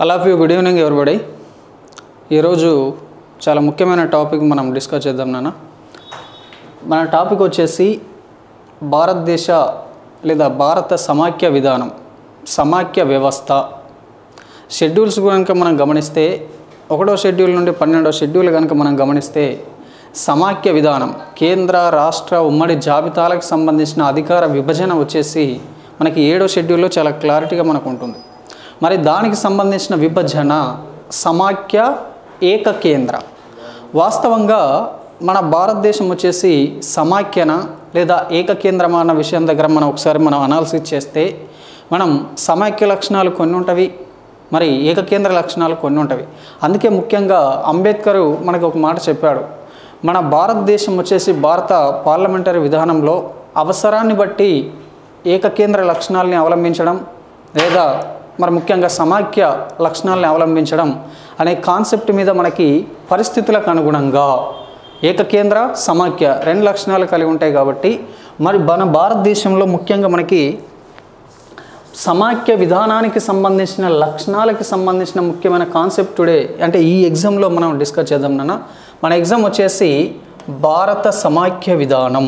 All of you good evening everybody. ఈరోజు చాలా ముఖ్యమైన టాపిక్ మనం డిస్కస్ చేద్దాం నాన్న. మన టాపిక్ వచ్చేసి భారతదేశ లేదా భారత సమాఖ్య విధానం, సమాఖ్య వ్యవస్థ. షెడ్యూల్స్ కనుక మనం గమనిస్తే 1వ షెడ్యూల్ నుండి 12వ షెడ్యూల్ కనుక మనం గమనిస్తే సమాఖ్య విధానం, కేంద్ర రాష్ట్ర ఉమ్మడి జాబితాలకు సంబంధించిన అధికార విభజన వచ్చేసి మనకి 7వ షెడ్యూల్లో చాలా క్లారిటీగా మనకు ఉంటుంది. మరి దానికి సంబంధించిన విభజన సమాఖ్య ఏకకేంద్ర. వాస్తవంగా మన భారతదేశం వచ్చేసి సమాఖ్యన లేదా ఏకకేంద్రమా అన్న విషయం దగ్గర మనం అనాలిసిస్ చేస్తే మనం సమాఖ్య లక్షణాలు కొన్ని ఉంటవి, మరి ఏకకేంద్ర లక్షణాలు కొన్ని ఉంటవి. అందుకే ముఖ్యంగా అంబేద్కర్ మనకు ఒక మాట చెప్పాడు, మన భారతదేశం వచ్చేసి భారత పార్లమెంటరీ విధానంలో అవసరాన్ని బట్టి ఏకకేంద్ర లక్షణాలని అవలంబించడం లేదా మరి ముఖ్యంగా సమాఖ్య లక్షణాలను అవలంబించడం అనే కాన్సెప్ట్ మీద మనకి పరిస్థితులకు అనుగుణంగా ఏకకేంద్ర సమాఖ్య 2 లక్షణాలు కలిగి ఉంటాయి. కాబట్టి మరి మన భారతదేశంలో ముఖ్యంగా మనకి సమాఖ్య విధానానికి సంబంధించిన లక్షణాలకి సంబంధించిన ముఖ్యమైన కాన్సెప్ట్ టుడే అంటే ఈ ఎగ్జామ్లో మనం డిస్కస్ చేద్దాం నాన్న. మన ఎగ్జామ్ వచ్చేసి భారత సమాఖ్య విధానం,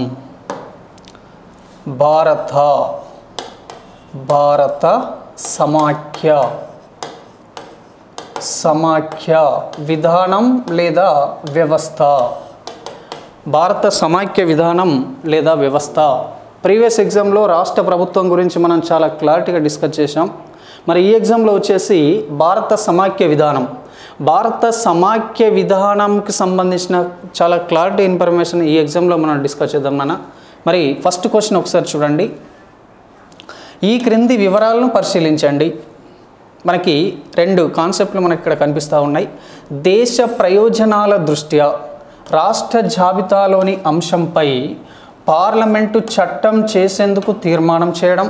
భారత సమాఖ్య విధానం లేదా వ్యవస్థ. భారత సమాఖ్య విధానం లేదా వ్యవస్థ. ప్రీవియస్ ఎగ్జామ్లో రాష్ట్ర ప్రభుత్వం గురించి మనం చాలా క్లారిటీగా డిస్కస్ చేసాం. మరి ఈ ఎగ్జామ్లో వచ్చేసి భారత సమాఖ్య విధానం, భారత సమాఖ్య విధానంకి సంబంధించిన చాలా క్లారిటీ ఇన్ఫర్మేషన్ ఈ ఎగ్జామ్లో మనం డిస్కస్ చేద్దాం నాన్న. మరి ఫస్ట్ క్వశ్చన్ ఒకసారి చూడండి. ఈ క్రింది వివరాలను పరిశీలించండి. మనకి 2 కాన్సెప్ట్లు మనకి ఇక్కడ కనిపిస్తూ ఉన్నాయి. దేశ ప్రయోజనాల దృష్ట్యా రాష్ట్ర జాబితాలోని అంశంపై పార్లమెంటు చట్టం చేసేందుకు తీర్మానం చేయడం,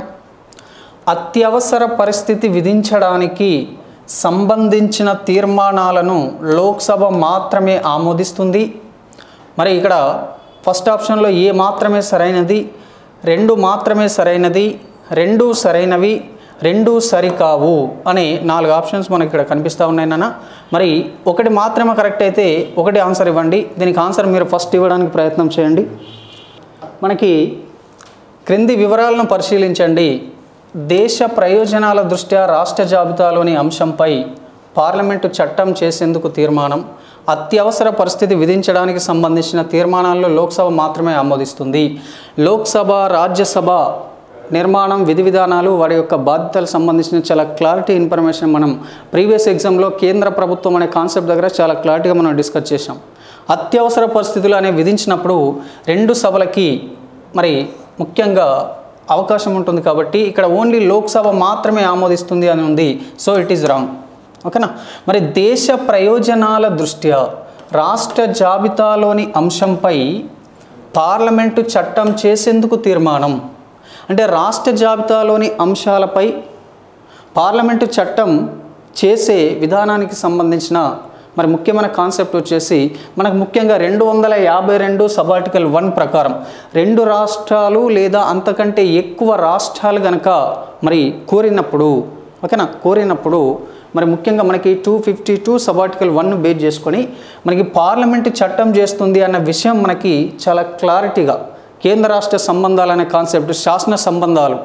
అత్యవసర పరిస్థితి విధించడానికి సంబంధించిన తీర్మానాలను లోక్సభ మాత్రమే ఆమోదిస్తుంది. మరి ఇక్కడ ఫస్ట్ ఆప్షన్లో ఏ మాత్రమే సరైనది, 2 మాత్రమే సరైనది, 2 సరైనవి, 2 సరికావు అనే 4 ఆప్షన్స్ మనకి ఇక్కడ కనిపిస్తూ ఉన్నాయి నాన్న. మరి 1 మాత్రమే కరెక్ట్ అయితే 1 ఆన్సర్ ఇవ్వండి. దీనికి ఆన్సర్ మీరు ఫస్ట్ ఇవ్వడానికి ప్రయత్నం చేయండి. మనకి క్రింది వివరాలను పరిశీలించండి. దేశ ప్రయోజనాల దృష్ట్యా రాష్ట్ర జాబితాలోని అంశంపై పార్లమెంటు చట్టం చేసేందుకు తీర్మానం, అత్యవసర పరిస్థితి విధించడానికి సంబంధించిన తీర్మానాల్లో లోక్సభ మాత్రమే ఆమోదిస్తుంది. లోక్సభ, రాజ్యసభ నిర్మాణం, విధి విధానాలు, వారి యొక్క బాధ్యతలకు సంబంధించిన చాలా క్లారిటీ ఇన్ఫర్మేషన్ మనం ప్రీవియస్ ఎగ్జామ్లో కేంద్ర ప్రభుత్వం అనే కాన్సెప్ట్ దగ్గర చాలా క్లారిటీగా మనం డిస్కస్ చేసాం. అత్యవసర పరిస్థితులు అనేవి విధించినప్పుడు 2 సభలకి మరి ముఖ్యంగా అవకాశం ఉంటుంది. కాబట్టి ఇక్కడ ఓన్లీ లోక్సభ మాత్రమే ఆమోదిస్తుంది అని ఉంది. So it is wrong. ఓకేనా. మరి దేశ ప్రయోజనాల దృష్ట్యా రాష్ట్ర జాబితాలోని అంశంపై పార్లమెంటు చట్టం చేసేందుకు తీర్మానం అంటే రాష్ట్ర జాబితాలోని అంశాలపై పార్లమెంటు చట్టం చేసే విధానానికి సంబంధించిన మరి ముఖ్యమైన కాన్సెప్ట్ వచ్చేసి మనకు ముఖ్యంగా 252 సబ్ ఆర్టికల్ 1 ప్రకారం 2 రాష్ట్రాలు లేదా అంతకంటే ఎక్కువ రాష్ట్రాలు కనుక మరి కోరినప్పుడు, ఓకేనా, కోరినప్పుడు మరి ముఖ్యంగా మనకి 252 సబ్ ఆర్టికల్ 1 బేస్ చేసుకొని మనకి పార్లమెంటు చట్టం చేస్తుంది అన్న విషయం మనకి చాలా క్లారిటీగా కేంద్ర రాష్ట్ర సంబంధాలు అనే కాన్సెప్ట్, శాసన సంబంధాలు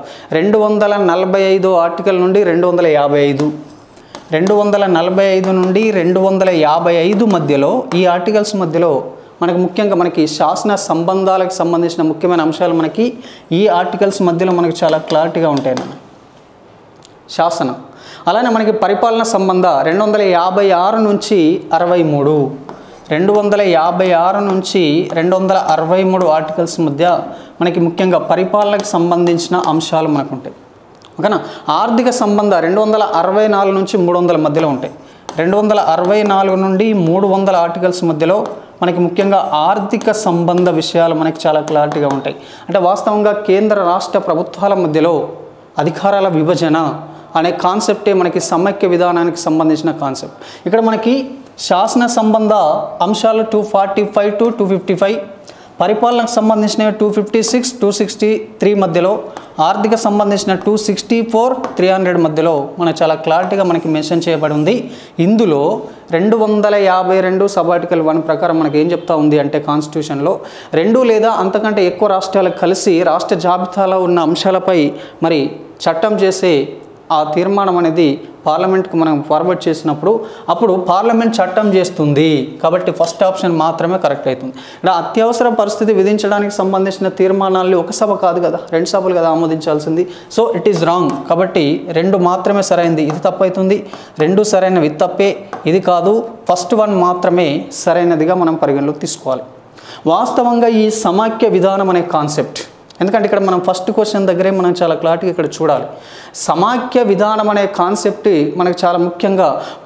245 ఆర్టికల్ నుండి 245 నుండి 255 మధ్యలో ఈ ఆర్టికల్స్ మధ్యలో మనకు ముఖ్యంగా మనకి శాసన సంబంధాలకు సంబంధించిన ముఖ్యమైన అంశాలు మనకి ఈ ఆర్టికల్స్ మధ్యలో మనకి చాలా క్లారిటీగా ఉంటాయి అన్న శాసనం. అలానే మనకి పరిపాలన సంబంధ 256 నుంచి 63, 256 నుంచి 263 ఆర్టికల్స్ మధ్య మనకి ముఖ్యంగా పరిపాలనకు సంబంధించిన అంశాలు మనకు ఉంటాయి. ఓకేనా. ఆర్థిక సంబంధ 264 నుంచి 300 మధ్యలో ఉంటాయి. 264 నుండి 300 ఆర్టికల్స్ మధ్యలో మనకి ముఖ్యంగా ఆర్థిక సంబంధ విషయాలు మనకి చాలా క్లారిటీగా ఉంటాయి. అంటే వాస్తవంగా కేంద్ర రాష్ట్ర ప్రభుత్వాల మధ్యలో అధికారాల విభజన అనే కాన్సెప్టే మనకి సమైక్య విధానానికి సంబంధించిన కాన్సెప్ట్. ఇక్కడ మనకి శాసన సంబంధ అంశాలు 245 to 255, పరిపాలనకు సంబంధించిన 256 263 మధ్యలో, ఆర్థిక సంబంధించిన 264 300 మధ్యలో మనకు చాలా క్లారిటీగా మనకి మెన్షన్ చేయబడి ఉంది. ఇందులో 252 సబ్ ఆర్టికల్ 1 ప్రకారం మనకి ఏం చెప్తా ఉంది అంటే కాన్స్టిట్యూషన్లో 2 లేదా అంతకంటే ఎక్కువ రాష్ట్రాలకు కలిసి రాష్ట్ర జాబితాలో ఉన్న అంశాలపై మరి చట్టం చేసే ఆ తీర్మానం అనేది పార్లమెంట్కి మనం ఫార్వర్డ్ చేసినప్పుడు అప్పుడు పార్లమెంట్ చట్టం చేస్తుంది. కాబట్టి ఫస్ట్ ఆప్షన్ మాత్రమే కరెక్ట్ అవుతుంది. ఇక్కడ అత్యవసర పరిస్థితి విధించడానికి సంబంధించిన తీర్మానాలు ఒక సభ కాదు కదా, 2 సభలు కదా ఆమోదించాల్సింది. So it is wrong. కాబట్టి 2 మాత్రమే సరైనది, ఇది తప్పు అవుతుంది. 2 సరైనవి తప్పే, ఇది కాదు. ఫస్ట్ 1 మాత్రమే సరైనదిగా మనం పరిగణలోకి తీసుకోవాలి. వాస్తవంగా ఈ సమాఖ్య విధానం అనే కాన్సెప్ట్, ఎందుకంటే ఇక్కడ మనం ఫస్ట్ క్వశ్చన్ దగ్గరే మనం చాలా క్లారిటీగా ఇక్కడ చూడాలి. సమాఖ్య విధానం అనే కాన్సెప్ట్ మనకు చాలా ముఖ్యంగా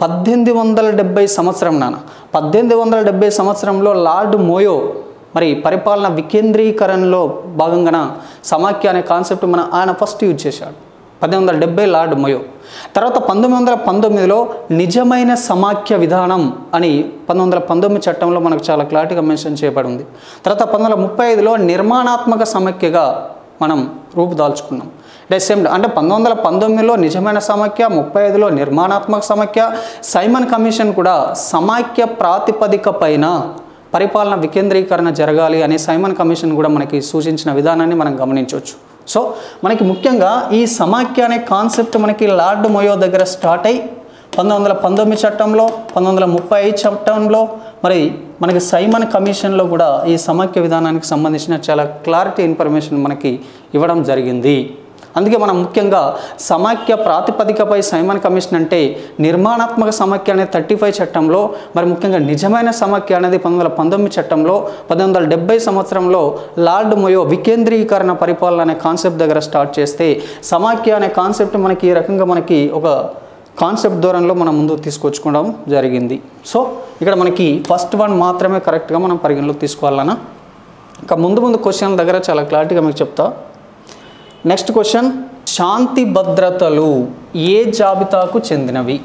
1870 సంవత్సరం 1870 సంవత్సరంలో లార్డ్ మోయో మరి పరిపాలన వికేంద్రీకరణలో భాగంగా సమాఖ్య అనే కాన్సెప్ట్ ఆయన ఫస్ట్ యూజ్ చేశాడు. 1870 లార్డ్ మోయో. తర్వాత 1919లో నిజమైన సమాఖ్య విధానం అని 1919 చట్టంలో మనకు చాలా క్లారిటీగా మెన్షన్ చేయబడి ఉంది. తర్వాత 1935లో నిర్మాణాత్మక సమాఖ్యగా మనం రూపుదాల్చుకున్నాం. అంటే 1919లో నిజమైన సమాఖ్య, 35లో నిర్మాణాత్మక సమాఖ్య. సైమన్ కమిషన్ కూడా సమాఖ్య ప్రాతిపదిక పైన పరిపాలన వికేంద్రీకరణ జరగాలి అని సైమన్ కమిషన్ కూడా మనకి సూచించిన విధానాన్ని మనం గమనించవచ్చు. సో మనకి ముఖ్యంగా ఈ సమాఖ్య అనే కాన్సెప్ట్ మనకి లార్డ్ మోయో దగ్గర స్టార్ట్ అయ్యి 1919 చట్టంలో, 1935 చట్టంలో మరి మనకి సైమన్ కమిషన్లో కూడా ఈ సమాఖ్య విధానానికి సంబంధించిన చాలా క్లారిటీ ఇన్ఫర్మేషన్ మనకి ఇవ్వడం జరిగింది. అందుకే మనం ముఖ్యంగా సమాఖ్య ప్రాతిపదికపై సైమన్ కమిషన్ అంటే నిర్మాణాత్మక సమాఖ్య అనేది 35 చట్టంలో, మరి ముఖ్యంగా నిజమైన సమాఖ్య అనేది 1919 చట్టంలో, 1970 సంవత్సరంలో లార్డ్ మోయో వికేంద్రీకరణ పరిపాలన అనే కాన్సెప్ట్ దగ్గర స్టార్ట్ చేస్తే సమాఖ్య అనే కాన్సెప్ట్ మనకి ఈ రకంగా మనకి ఒక కాన్సెప్ట్ ధోరణిలో మనం ముందుకు తీసుకొచ్చుకోవడం జరిగింది. సో ఇక్కడ మనకి ఫస్ట్ 1 మాత్రమే కరెక్ట్గా మనం పరిగణలోకి తీసుకోవాలన్నా. ఇంకా ముందు క్వశ్చన్ దగ్గర చాలా క్లారిటీగా మీకు చెప్తా. నెక్స్ట్ క్వశ్చన్, శాంతి భద్రతలు ఏ జాబితాకు చెందినవి?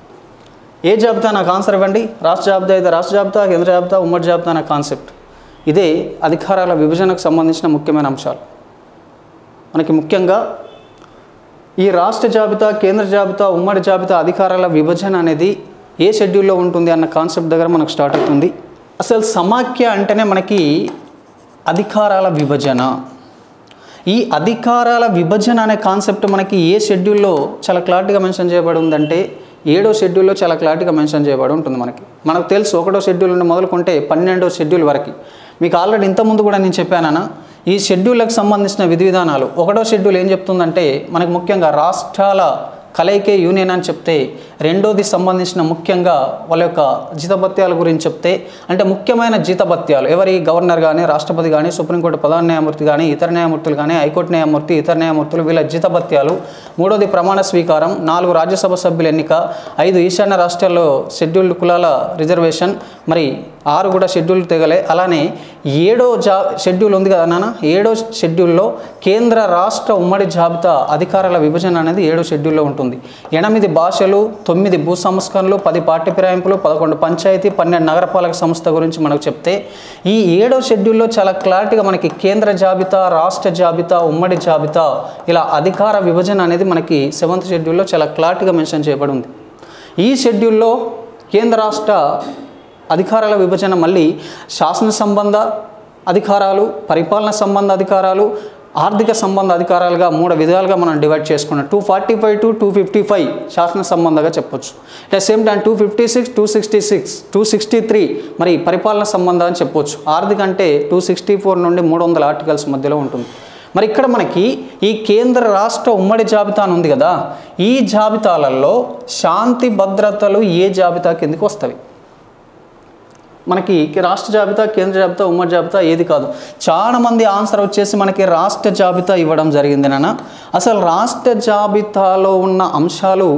ఏ జాబితా నాకు ఆన్సర్ ఇవ్వండి. రాష్ట్ర జాబితా అయితే రాష్ట్ర జాబితా, కేంద్ర జాబితా, ఉమ్మడి జాబితా అనే కాన్సెప్ట్. ఇదే అధికారాల విభజనకు సంబంధించిన ముఖ్యమైన అంశాలు. మనకి ముఖ్యంగా ఈ రాష్ట్ర జాబితా, కేంద్ర జాబితా, ఉమ్మడి జాబితా అధికారాల విభజన అనేది ఏ షెడ్యూల్లో ఉంటుంది అన్న కాన్సెప్ట్ దగ్గర మనకు స్టార్ట్ అవుతుంది. అసలు సమాఖ్య అంటేనే మనకి అధికారాల విభజన. ఈ అధికారాల విభజన అనే కాన్సెప్ట్ మనకి ఏ షెడ్యూల్లో చాలా క్లారిటీగా మెన్షన్ చేయబడి ఉందంటే 7వ షెడ్యూల్లో చాలా క్లారిటీగా మెన్షన్ చేయబడి ఉంటుంది. మనకు తెలుసు 1వ షెడ్యూల్ నుండి మొదలుకుంటే 12వ షెడ్యూల్ వరకు. మీకు ఆల్రెడీ ఇంతకుముందు కూడా నేను చెప్పానన్నా ఈ షెడ్యూళ్ళకు సంబంధించిన విధి విధానాలు. 1వ షెడ్యూల్ ఏం చెప్తుందంటే మనకు ముఖ్యంగా రాష్ట్రాల కలయికే యూనియన్ అని చెప్తే, 2వది సంబంధించిన ముఖ్యంగా వాళ్ళ యొక్క జీతభత్యాల గురించి చెప్తే, అంటే ముఖ్యమైన జీతభత్యాలు ఎవరి గవర్నర్ కానీ, రాష్ట్రపతి కానీ, సుప్రీంకోర్టు ప్రధాన న్యాయమూర్తి కానీ, ఇతర న్యాయమూర్తులు కానీ, హైకోర్టు న్యాయమూర్తి, ఇతర న్యాయమూర్తులు వీళ్ళ జీతభత్యాలు. 3వది ప్రమాణ స్వీకారం. 4 రాజ్యసభ సభ్యుల ఎన్నిక. 5 ఈశాన్య రాష్ట్రాల్లో షెడ్యూల్డ్ కులాల రిజర్వేషన్. మరి 6 కూడా షెడ్యూల్ తెగలే. అలానే 7వ షెడ్యూల్ ఉంది కదా నాన్న, 7వ షెడ్యూల్లో కేంద్ర రాష్ట్ర ఉమ్మడి జాబితా అధికారాల విభజన అనేది 7వ షెడ్యూల్లో ఉంటుంది. 8 భాషలు, 9 భూ సంస్కరణలు, 10 పార్టీ ఫిరాయింపులు, 11 పంచాయతీ, 12 నగరపాలక సంస్థ గురించి మనకు చెప్తే, ఈ 7వ షెడ్యూల్లో చాలా క్లారిటీగా మనకి కేంద్ర జాబితా, రాష్ట్ర జాబితా, ఉమ్మడి జాబితా ఇలా అధికార విభజన అనేది మనకి 7th షెడ్యూల్లో చాలా క్లారిటీగా మెన్షన్ చేయబడి ఉంది. ఈ షెడ్యూల్లో కేంద్ర రాష్ట్ర అధికారాల విభజన మళ్ళీ శాసన సంబంధ అధికారాలు, పరిపాలన సంబంధ అధికారాలు, ఆర్థిక సంబంధ అధికారాలుగా 3 విధాలుగా మనం డివైడ్ చేసుకున్నాం. 245 to 255 శాసన సంబంధంగా చెప్పొచ్చు. అట్ సేమ్ టైం 256, 266, 263 మరి పరిపాలన సంబంధం అని చెప్పొచ్చు. ఆర్థిక అంటే 264 నుండి 300 ఆర్టికల్స్ మధ్యలో ఉంటుంది. మరి ఇక్కడ మనకి ఈ కేంద్ర రాష్ట్ర ఉమ్మడి జాబితా అని ఉంది కదా, ఈ జాబితాలలో శాంతి భద్రతలు ఏ జాబితా కిందకి వస్తాయి? మనకి రాష్ట్ర జాబితా, కేంద్ర జాబితా, ఉమ్మడి జాబితా ఏది కాదు. చాలామంది ఆన్సర్ వచ్చేసి మనకి రాష్ట్ర జాబితా ఇవ్వడం జరిగింది నాన్న. అసలు రాష్ట్ర జాబితాలో ఉన్న అంశాలు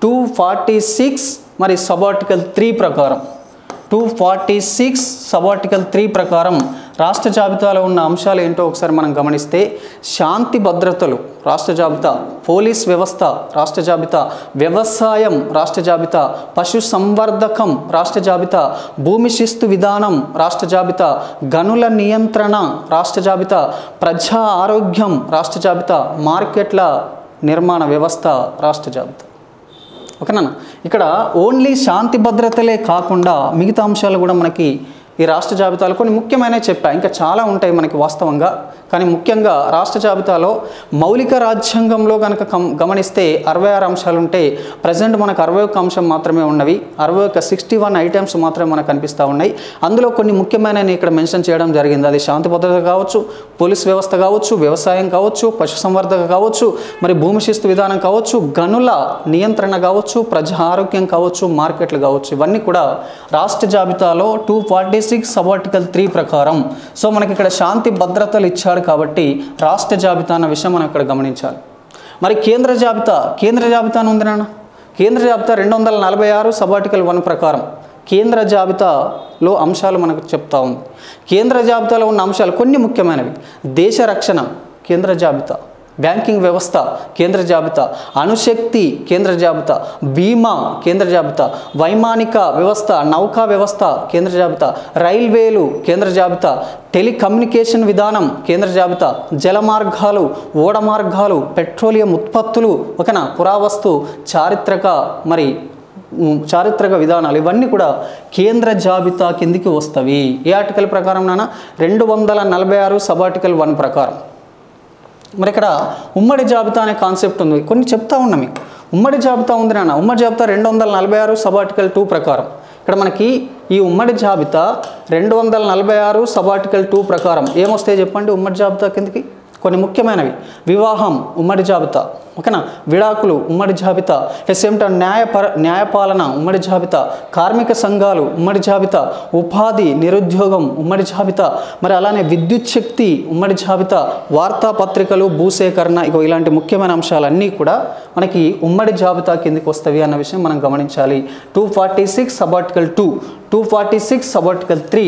246 మరి సబ్ ఆర్టికల్ 3 ప్రకారం 246 సబ్ ఆర్టికల్ 3 ప్రకారం రాష్ట్ర జాబితాలో ఉన్న అంశాలు ఏంటో ఒకసారి మనం గమనిస్తే శాంతి భద్రతలు రాష్ట్ర జాబితా, పోలీస్ వ్యవస్థ రాష్ట్ర జాబితా, వ్యవసాయం రాష్ట్ర జాబితా, పశు సంవర్ధకం రాష్ట్ర జాబితా, భూమి శిస్తు విధానం రాష్ట్ర జాబితా, గనుల నియంత్రణ రాష్ట్ర జాబితా, ప్రజా ఆరోగ్యం రాష్ట్ర జాబితా, మార్కెట్ల నిర్మాణ వ్యవస్థ రాష్ట్ర జాబితా. ఓకేనా? ఇక్కడ ఓన్లీ శాంతి భద్రతలే కాకుండా మిగతా అంశాలు కూడా మనకి ఈ రాష్ట్ర జాబితాలో కొన్ని ముఖ్యమైనవి చెప్పా, ఇంకా చాలా ఉంటాయి మనకి వాస్తవంగా. కానీ ముఖ్యంగా రాష్ట్ర జాబితాలో మౌలిక రాజ్యాంగంలో కనుక గమనిస్తే 66 అంశాలు ఉంటే ప్రజెంట్ మనకు 61 అంశం మాత్రమే ఉన్నవి. 61 ఐటమ్స్ మాత్రమే మనకు కనిపిస్తూ ఉన్నాయి. అందులో కొన్ని ముఖ్యమైనవి ఇక్కడ మెన్షన్ చేయడం జరిగింది. అది శాంతి భద్రత కావచ్చు, పోలీస్ వ్యవస్థ కావచ్చు, వ్యవసాయం కావచ్చు, పశుసంవర్ధక కావచ్చు, మరి భూమి శిస్తు విధానం కావచ్చు, గనుల నియంత్రణ కావచ్చు, ప్రజా ఆరోగ్యం కావచ్చు, మార్కెట్లు కావచ్చు, ఇవన్నీ కూడా రాష్ట్ర జాబితాలో 246 సబ్ ఆర్టికల్ 3 ప్రకారం. సో మనకి ఇక్కడ శాంతి భద్రతలు ఇచ్చాడు కాబట్టి రాష్ట్ర జాబితా అన్న విషయం మనం ఇక్కడ గమనించాలి. మరి కేంద్ర జాబితా ఉంది నాన్న. కేంద్ర జాబితా 246 సబ్ ఆర్టికల్ 1 ప్రకారం కేంద్ర జాబితాలో అంశాలు మనకు చెప్తా ఉంది. కేంద్ర జాబితాలో ఉన్న అంశాలు కొన్ని ముఖ్యమైనవి. దేశ రక్షణ కేంద్ర జాబితా, బ్యాంకింగ్ వ్యవస్థ కేంద్ర జాబితా, అణుశక్తి కేంద్ర జాబితా, బీమా కేంద్ర జాబితా, వైమానిక వ్యవస్థ, నౌకా వ్యవస్థ కేంద్ర జాబితా, రైల్వేలు కేంద్ర జాబితా, టెలికమ్యూనికేషన్ విధానం కేంద్ర జాబితా, జలమార్గాలు, ఓడ మార్గాలు, పెట్రోలియం ఉత్పత్తులు, ఓకేనా, పురావస్తు, చారిత్రక విధానాలు, ఇవన్నీ కూడా కేంద్ర జాబితా కిందికి వస్తవి. ఏ ఆర్టికల్ ప్రకారం నాన్న? 246 సబ్ ఆర్టికల్ 1 ప్రకారం. మరి ఇక్కడ ఉమ్మడి జాబితా అనే కాన్సెప్ట్ ఉంది, కొన్ని చెప్తా ఉన్నా మీకు. ఉమ్మడి జాబితా ఉంది నాన్న. ఉమ్మడి జాబితా 246 సబ్ ఆర్టికల్ 2 ప్రకారం. ఇక్కడ మనకి ఈ ఉమ్మడి జాబితా 246 సబ్ ఆర్టికల్ 2 ప్రకారం ఏమొస్తాయి చెప్పండి ఉమ్మడి జాబితా కిందకి? కొన్ని ముఖ్యమైనవి. వివాహం ఉమ్మడి జాబితా, ఓకేనా, విడాకులు ఉమ్మడి జాబితా, ఎస్ఎంట న్యాయపాలన ఉమ్మడి జాబితా, కార్మిక సంఘాలు ఉమ్మడి జాబితా, ఉపాధి, నిరుద్యోగం ఉమ్మడి జాబితా, మరి అలానే విద్యుత్ శక్తి ఉమ్మడి జాబితా, వార్తాపత్రికలు, భూసేకరణ, ఇలాంటి ముఖ్యమైన అంశాలన్నీ కూడా మనకి ఉమ్మడి జాబితా కిందకి వస్తవి అన్న విషయం మనం గమనించాలి. 246 sub article 2, 246 sub article 3,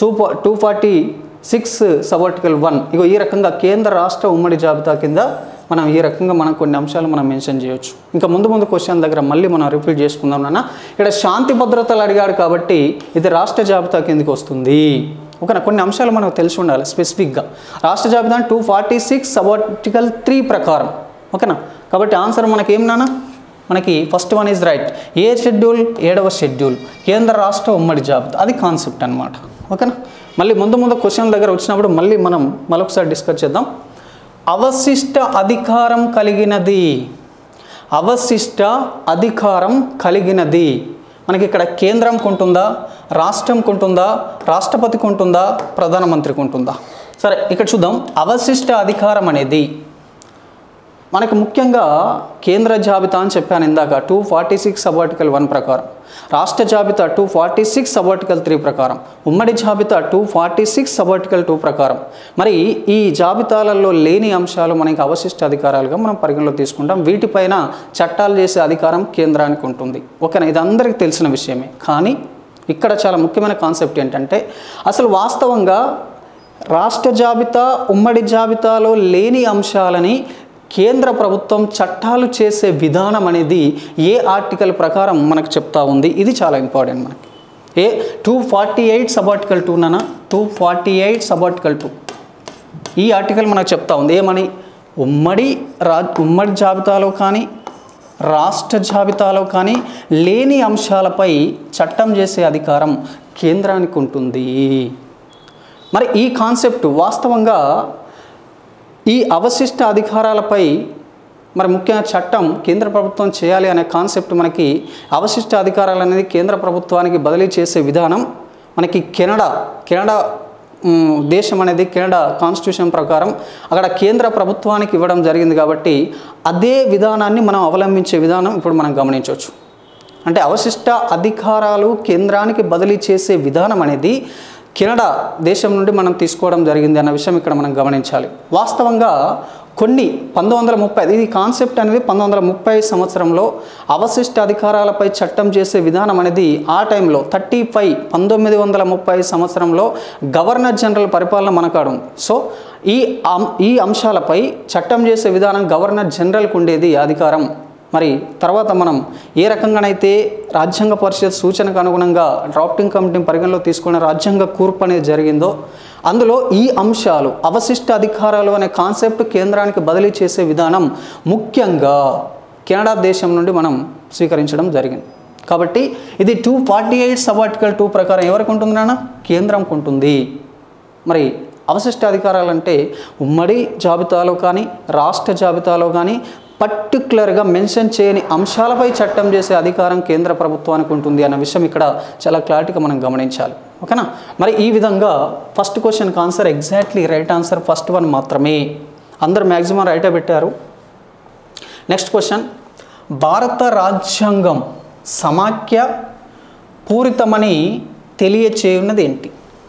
246 sub article 1. ఈ రకంగా కేంద్ర రాష్ట్ర ఉమ్మడి జాబితా కింద మనం ఈ రకంగా మనం కొన్ని అంశాలు మనం మెన్షన్ చేయొచ్చు. ఇంకా ముందు క్వశ్చన్ దగ్గర మళ్ళీ మనం రిపీట్ చేసుకుందాం నాన్న. ఇక్కడ శాంతి భద్రతలు అడిగాడు కాబట్టి ఇది రాష్ట్ర జాబితా కిందకి వస్తుంది. ఓకేనా? కొన్ని అంశాలు మనకు తెలిసి ఉండాలి స్పెసిఫిక్గా. రాష్ట్ర జాబితా 246 సబ్ ఆర్టికల్ 3 ప్రకారం. ఓకేనా? కాబట్టి ఆన్సర్ మనకి ఏం నాన్న? మనకి ఫస్ట్ వన్ ఈజ్ రైట్. ఏ షెడ్యూల్? 7వ షెడ్యూల్, కేంద్ర రాష్ట్ర ఉమ్మడి జాబితా, అది కాన్సెప్ట్ అనమాట. ఓకేనా? మళ్ళీ ముందు క్వశ్చన్ దగ్గర వచ్చినప్పుడు మళ్ళీ మనం మరొకసారి డిస్కస్ చేద్దాం. అవశిష్ట అధికారం కలిగినది. అవశిష్ట అధికారం కలిగినది మనకి ఇక్కడ కేంద్రంకి ఉంటుందా, రాష్ట్రంకి ఉంటుందా, రాష్ట్రపతికి ఉంటుందా, ప్రధానమంత్రికి ఉంటుందా? సరే, ఇక్కడ చూద్దాం. అవశిష్ట అధికారం అనేది మనకు ముఖ్యంగా కేంద్ర జాబితా అని చెప్పాను ఇందాక 246 సబ్ ఆర్టికల్ 1 ప్రకారం, రాష్ట్ర జాబితా 246 సబ్ ఆర్టికల్ 3 ప్రకారం, ఉమ్మడి జాబితా 246 సబ్ ఆర్టికల్ 2 ప్రకారం. మరి ఈ జాబితాలలో లేని అంశాలు మనకి అవశిష్ట అధికారాలుగా మనం పరిగణలో తీసుకుంటాం. వీటిపైన చట్టాలు చేసే అధికారం కేంద్రానికి ఉంటుంది. ఓకేనా? ఇది అందరికీ తెలిసిన విషయమే. కానీ ఇక్కడ చాలా ముఖ్యమైన కాన్సెప్ట్ ఏంటంటే అసలు వాస్తవంగా రాష్ట్ర జాబితా ఉమ్మడి జాబితాలో లేని అంశాలని కేంద్ర ప్రభుత్వం చట్టాలు చేసే విధానం అనేది ఏ ఆర్టికల్ ప్రకారం మనకు చెప్తా ఉంది? ఇది చాలా ఇంపార్టెంట్ మనకి. 248 సబ్ ఆర్టికల్ 2 నాన్న. 248 సబ్ ఆర్టికల్ 2 ఈ ఆర్టికల్ మనకు చెప్తా ఉంది ఏమని? ఉమ్మడి జాబితాలో కానీ రాష్ట్ర జాబితాలో కానీ లేని అంశాలపై చట్టం చేసే అధికారం కేంద్రానికి ఉంటుంది. మరి ఈ కాన్సెప్ట్ వాస్తవంగా ఈ అవశిష్ట అధికారాలపై మరి ముఖ్యంగా చట్టం కేంద్ర ప్రభుత్వం చేయాలి అనే కాన్సెప్ట్ మనకి అవశిష్ట అధికారాలు అనేది కేంద్ర ప్రభుత్వానికి బదిలీ చేసే విధానం మనకి కెనడా దేశం అనేది కెనడా కాన్స్టిట్యూషన్ ప్రకారం అక్కడ కేంద్ర ప్రభుత్వానికి ఇవ్వడం జరిగింది. కాబట్టి అదే విధానాన్ని మనం అవలంబించే విధానం ఇప్పుడు మనం గమనించవచ్చు. అంటే అవశిష్ట అధికారాలు కేంద్రానికి బదిలీ చేసే విధానం అనేది కెనడా దేశం నుండి మనం తీసుకోవడం జరిగింది అన్న విషయం ఇక్కడ మనం గమనించాలి. వాస్తవంగా కొన్ని 1930 ఇది కాన్సెప్ట్ అనేది 1930 సంవత్సరంలో అవశిష్ట అధికారాలపై చట్టం చేసే విధానం అనేది ఆ టైంలో 1930 సంవత్సరంలో గవర్నర్ జనరల్ పరిపాలన మనకాడు. సో ఈ అంశాలపై చట్టం చేసే విధానం గవర్నర్ జనరల్కు ఉండేది అధికారం. మరి తర్వాత మనం ఏ రకంగానైతే రాజ్యాంగ పరిషత్ సూచనకు అనుగుణంగా డ్రాఫ్టింగ్ కమిటీని పరిగణలో తీసుకున్న రాజ్యాంగ కూర్పు అనేది జరిగిందో అందులో ఈ అంశాలు అవశిష్ట అధికారాలు అనే కాన్సెప్ట్ కేంద్రానికి బదిలీ చేసే విధానం ముఖ్యంగా కెనడా దేశం నుండి మనం స్వీకరించడం జరిగింది. కాబట్టి ఇది 248 సబ్ ఆర్టికల్ 2 ప్రకారం ఎవరికి ఉంటుంది నాన్న? కేంద్రంకు ఉంటుంది. మరి అవశిష్ట అధికారాలు అంటే ఉమ్మడి జాబితాలో కానీ రాష్ట్ర జాబితాలో కానీ పర్టికులర్గా మెన్షన్ చేయని అంశాలపై చట్టం చేసే అధికారం కేంద్ర ప్రభుత్వానికి ఉంటుంది అన్న విషయం ఇక్కడ చాలా క్లారిటీగా మనం గమనించాలి. ఓకేనా? మరి ఈ విధంగా ఫస్ట్ క్వశ్చన్కి answer exactly right answer first one మాత్రమే. అందరు మ్యాక్సిమం రైటే పెట్టారు. నెక్స్ట్ క్వశ్చన్, భారత రాజ్యాంగం సమాఖ్య పూరితమని తెలియచేయున్నది ఏంటి?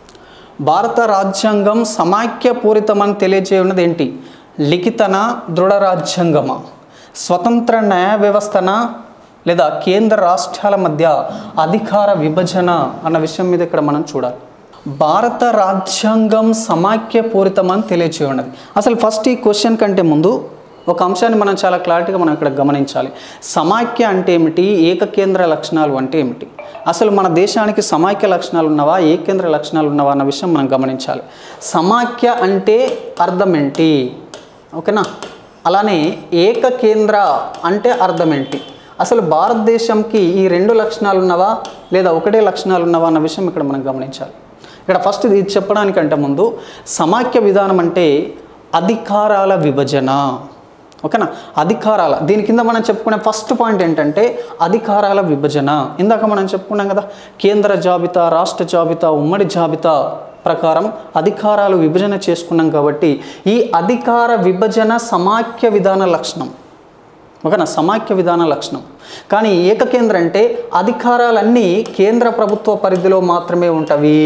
భారత రాజ్యాంగం సమాఖ్య పూరితమని తెలియచేయున్నది ఏంటి? లిఖితన, దృఢ రాజ్యాంగమా, స్వతంత్ర న్యాయ వ్యవస్థన, లేదా కేంద్ర రాష్ట్రాల మధ్య అధికార విభజన అన్న విషయం మీద ఇక్కడ మనం చూడాలి. భారత రాజ్యాంగం సమాఖ్య పూరితమని తెలియచేయున్నది. అసలు ఫస్ట్ ఈ క్వశ్చన్ కంటే ముందు ఒక అంశాన్ని మనం చాలా క్లారిటీగా మనం ఇక్కడ గమనించాలి. సమాఖ్య అంటే ఏమిటి, ఏకకేంద్ర లక్షణాలు అంటే ఏమిటి, అసలు మన దేశానికి సమాఖ్య లక్షణాలు ఉన్నవా, ఏకేంద్ర లక్షణాలు ఉన్నవా అన్న విషయం మనం గమనించాలి. సమాఖ్య అంటే అర్థం ఏంటి? ఓకేనా? అలానే ఏకకేంద్ర అంటే అర్థం ఏంటి? అసలు భారతదేశంకి ఈ రెండు లక్షణాలు ఉన్నవా లేదా ఒకటే లక్షణాలు ఉన్నవా అన్న విషయం ఇక్కడ మనం గమనించాలి. ఇక్కడ ఫస్ట్ ఇది చెప్పడానికంటే ముందు సమాఖ్య విధానం అంటే అధికారాల విభజన. ఓకేనా? అధికారాల దీని కింద మనం చెప్పుకునే ఫస్ట్ పాయింట్ ఏంటంటే అధికారాల విభజన. ఇందాక మనం చెప్పుకున్నాం కదా, కేంద్ర జాబితా, రాష్ట్ర జాబితా, ఉమ్మడి జాబితా ప్రకారం అధికారాలు విభజన చేసుకున్నాం. కాబట్టి ఈ అధికార విభజన సమాఖ్య విధాన లక్షణం. ఓకేనా? సమాఖ్య విధాన లక్షణం. కానీ ఏకకేంద్ర అంటే అధికారాలన్నీ కేంద్ర ప్రభుత్వ పరిధిలో మాత్రమే ఉంటవి.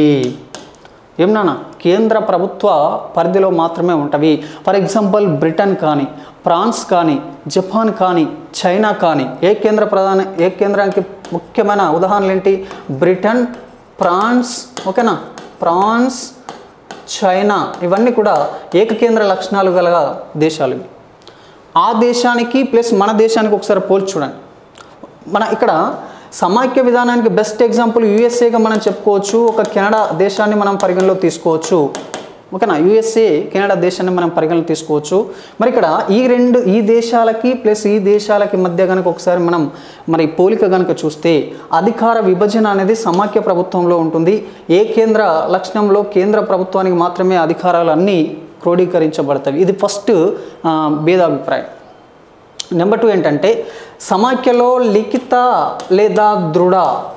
ఏమన్నా? కేంద్ర ప్రభుత్వ పరిధిలో మాత్రమే ఉంటవి. ఫర్ ఎగ్జాంపుల్ బ్రిటన్ కానీ, ఫ్రాన్స్ కానీ, జపాన్ కానీ, చైనా కానీ ఏ కేంద్రానికి ముఖ్యమైన ఉదాహరణలు ఏంటి? బ్రిటన్, ఫ్రాన్స్, ఓకేనా, ఫ్రాన్స్, చైనా ఇవన్నీ కూడా ఏకకేంద్ర లక్షణాలు గల దేశాలు. ఆ దేశానికి ప్లస్ మన దేశానికి ఒకసారి పోల్చి చూడండి. మన ఇక్కడ సమాఖ్య విధానానికి బెస్ట్ ఎగ్జాంపుల్ యూఎస్ఏగా మనం చెప్పుకోవచ్చు. ఒక కెనడా దేశాన్ని మనం పరిగణలో తీసుకోవచ్చు. ఓకేనా? యూఎస్ఏ, కెనడా దేశాన్ని మనం పరిగణలో తీసుకోవచ్చు. మరి ఇక్కడ ఈ దేశాలకి ప్లస్ ఈ దేశాలకి మధ్య కనుక ఒకసారి మనం మరి పోలిక కనుక చూస్తే అధికార విభజన అనేది సమాఖ్య ప్రభుత్వంలో ఉంటుంది. ఏ కేంద్ర లక్షణంలో కేంద్ర ప్రభుత్వానికి మాత్రమే అధికారాలు అన్నీ క్రోడీకరించబడతాయి. ఇది ఫస్ట్ భేదాభిప్రాయం. నెంబర్ 2 ఏంటంటే సమాఖ్యలో లిఖిత లేదా దృఢ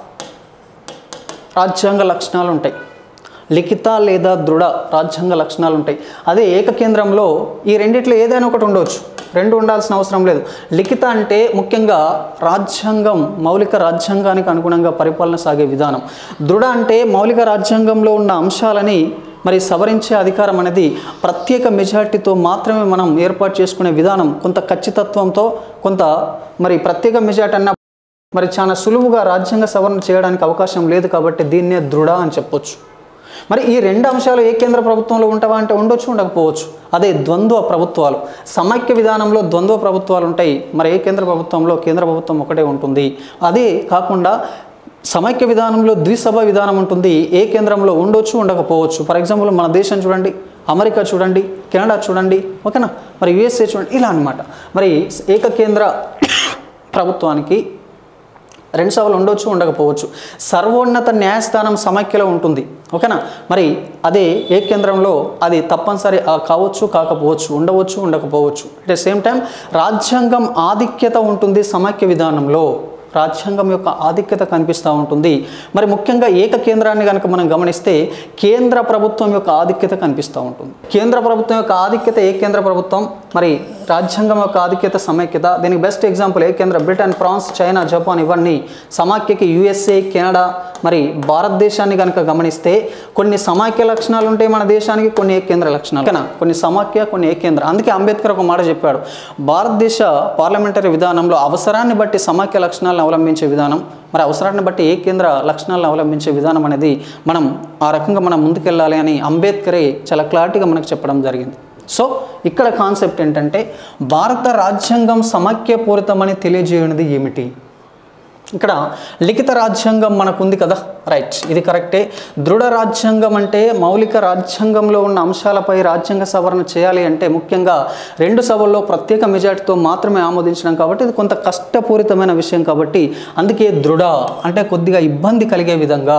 రాజ్యాంగ లక్షణాలు ఉంటాయి. లిఖిత లేదా దృఢ రాజ్యాంగ లక్షణాలు ఉంటాయి. అదే ఏకకేంద్రంలో ఈ రెండిట్లో ఏదైనా ఒకటి ఉండవచ్చు, రెండు ఉండాల్సిన అవసరం లేదు. లిఖిత అంటే ముఖ్యంగా రాజ్యాంగం, మౌలిక రాజ్యాంగానికి అనుగుణంగా పరిపాలన సాగే విధానం. దృఢ అంటే మౌలిక రాజ్యాంగంలో ఉన్న అంశాలని మరి సవరించే అధికారం అనేది ప్రత్యేక మెజార్టీతో మాత్రమే మనం ఏర్పాటు చేసుకునే విధానం. కొంత ఖచ్చితత్వంతో, కొంత మరి ప్రత్యేక మెజార్టీ అన్న మరి చాలా సులువుగా రాజ్యాంగ సవరణ చేయడానికి అవకాశం లేదు. కాబట్టి దీన్నే దృఢ అని చెప్పొచ్చు. మరి ఈ రెండు అంశాలు ఏ కేంద్ర ప్రభుత్వంలో ఉంటావా అంటే ఉండొచ్చు, ఉండకపోవచ్చు. అదే ద్వంద్వ ప్రభుత్వాలు. సమైక్య విధానంలో ద్వంద్వ ప్రభుత్వాలు ఉంటాయి. మరి ఏ కేంద్ర ప్రభుత్వంలో కేంద్ర ప్రభుత్వం ఒకటే ఉంటుంది. అదే కాకుండా సమైక్య విధానంలో ద్విసభ విధానం ఉంటుంది. ఏ కేంద్రంలో ఉండొచ్చు, ఉండకపోవచ్చు. ఫర్ ఎగ్జాంపుల్ మన దేశం చూడండి, అమెరికా చూడండి, కెనడా చూడండి, ఓకేనా, మరి యుఎస్ఏ చూడండి, ఇలా అనమాట. మరి ఏకకేంద్ర ప్రభుత్వానికి రెండు సభలు ఉండొచ్చు, ఉండకపోవచ్చు. సర్వోన్నత న్యాయస్థానం సమైక్యలో ఉంటుంది. ఓకేనా? మరి అదే ఏ కేంద్రంలో అది తప్పనిసరి కావచ్చు, కాకపోవచ్చు, ఉండవచ్చు, ఉండకపోవచ్చు. అట్ ద సేమ్ టైం రాజ్యాంగం ఆధిక్యత ఉంటుంది సమైక్య విధానంలో. రాజ్యాంగం యొక్క ఆధిక్యత కనిపిస్తూ ఉంటుంది. మరి ముఖ్యంగా ఏకకేంద్రాన్ని కనుక మనం గమనిస్తే కేంద్ర ప్రభుత్వం యొక్క ఆధిక్యత కనిపిస్తూ ఉంటుంది. కేంద్ర ప్రభుత్వం యొక్క ఆధిక్యత ఏ కేంద్ర ప్రభుత్వం, మరి రాజ్యాంగం యొక్క ఆధిక్యత సమైక్యత, దీనికి బెస్ట్ ఎగ్జాంపుల్ ఏకేంద్ర బ్రిటన్, ఫ్రాన్స్, చైనా, జపాన్ ఇవన్నీ సమాఖ్యకి యుఎస్ఏ, కెనడా. మరి భారతదేశాన్ని కనుక గమనిస్తే కొన్ని సమాఖ్య లక్షణాలు ఉంటాయి మన దేశానికి, కొన్ని ఏకేంద్ర లక్షణాలు, ఓకేనా? కొన్ని సమాఖ్య, కొన్ని ఏకేంద్ర. అందుకే అంబేద్కర్ ఒక మాట చెప్పాడు, భారతదేశ పార్లమెంటరీ విధానంలో అవసరాన్ని బట్టి సమాఖ్య లక్షణాలను అవలంబించే విధానం, మరి అవసరాన్ని బట్టి ఏకేంద్ర లక్షణాలను అవలంబించే విధానం అనేది మనం ఆ రకంగా మనం ముందుకెళ్ళాలి అని అంబేద్కరే చాలా క్లారిటీగా మనకు చెప్పడం జరిగింది. సో ఇక్కడ కాన్సెప్ట్ ఏంటంటే భారత రాజ్యాంగం సమాఖ్యపూరితమని తెలియజేయనిది ఏమిటి? ఇక్కడ లిఖిత రాజ్యాంగం మనకు ఉంది కదా, రైట్, ఇది కరెక్టే. దృఢ రాజ్యాంగం అంటే మౌలిక రాజ్యాంగంలో ఉన్న అంశాలపై రాజ్యాంగ సవరణ చేయాలి అంటే ముఖ్యంగా 2 సభల్లో ప్రత్యేక మెజార్టీతో మాత్రమే ఆమోదించడం కాబట్టి ఇది కొంత కష్టపూరితమైన విషయం కాబట్టి అందుకే దృఢ అంటే కొద్దిగా ఇబ్బంది కలిగే విధంగా